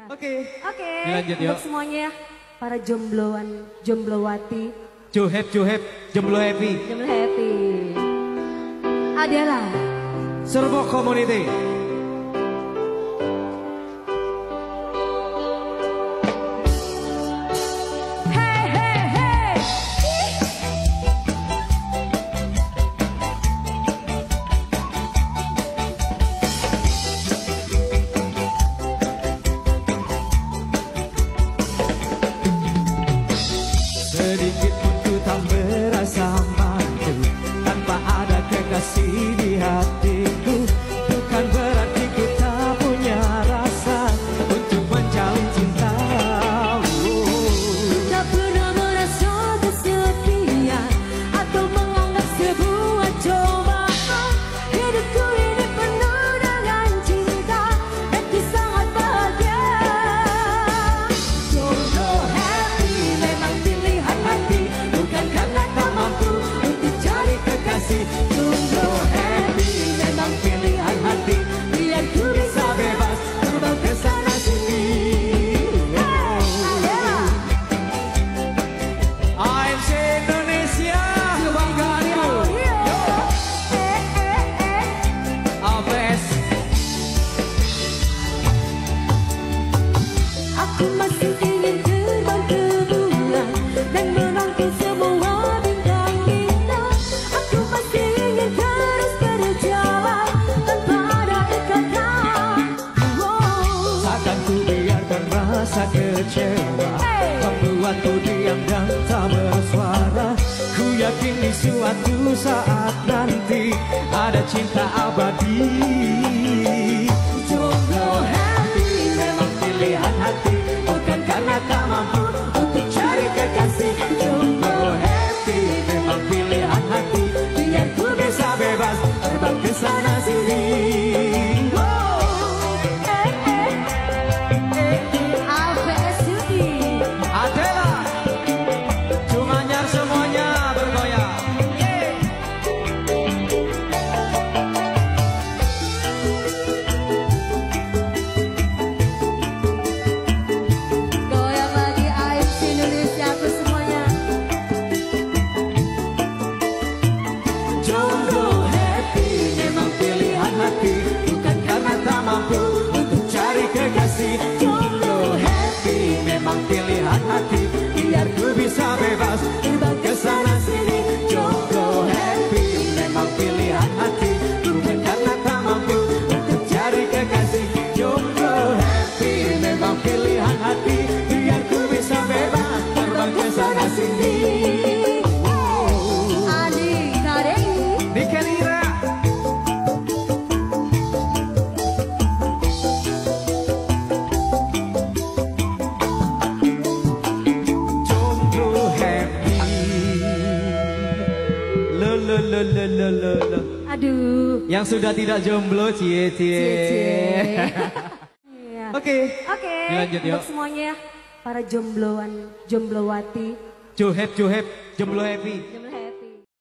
Oke. Dilanjut yuk. Untuk semuanya para jombloan, jomblowati. Johep, jomblo happy. Jomblo happy. Adalah Serbo Community. Sedikit pun ku tak merasa malu tanpa ada kekasih di hatiku. Bukan berarti ku tak punya rasa untuk menjalin cinta. tak pernah merasa kesepian atau menganggap sebuah cobaan. Hidupku ini penuh dengan cinta dan ku sangat bahagia. Jomblo happy memang pilihan hati, bukan karena tak mampu untuk cari kekasih. Jomblo happy memang pilihan hati, biar ku bisa bebas terbang ke sana sini. AMC Indonesia, kebanggaanku. Abes. Aku masih ingin terbang ke bulan dan menangkis semua bintang-bintang. Aku masih ingin terus berjalan tanpa ada ikatan. Takkan ku biarkan rasa kecewa membuatku diam dan tak bersuara. Ku yakin di suatu saat nanti ada cinta abadi. Jomblo happy memang pilihan hati, bukan karena tak mampu untuk cari kekasih. Jomblo happy memang pilihan hati, biar ku bisa bebas terbang ke sana sini. ABS Yudi. Adela, cuma nyar semuanya bergoyang. Goyang lagi AMC Indonesia aku semuanya. Jomblo happy memang pilihan hati, bukan karena tak mampu untuk cari kekasih. Jomblo happy memang pilihan hati, biar ku bisa bebas terbang ke sana sini. Jomblo happy memang pilihan hati, bukan karena tak mampu untuk cari kekasih. Jomblo happy memang pilihan hati, biar ku bisa bebas terbang ke sana sini. Adi Karei. Nikelira. Jomblo happy. Lo. Aduh. Yang sudah tidak jomblo cie. Iya. Oke. Dilanjut yuk. Untuk semuanya para jombloan, jomblowati. Johep, jomblo happy. Jomblo